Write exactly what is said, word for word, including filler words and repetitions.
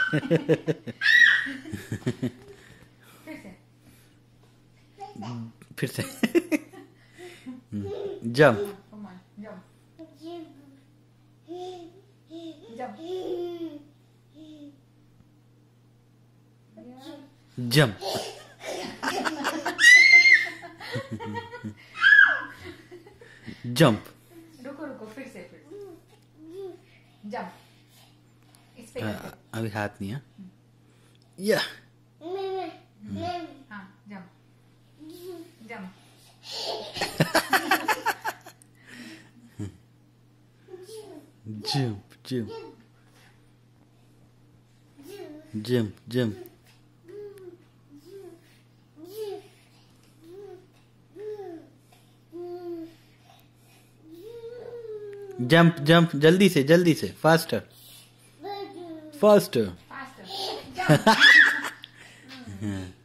फिर से jump jump jump रुको रुको फिर से फिर जंप इस पे अभी हाथ नहीं है या हाँ jump jump jump jump jump jump jump jump जल्दी से जल्दी से फास्टर फास्टर फास्टर जंप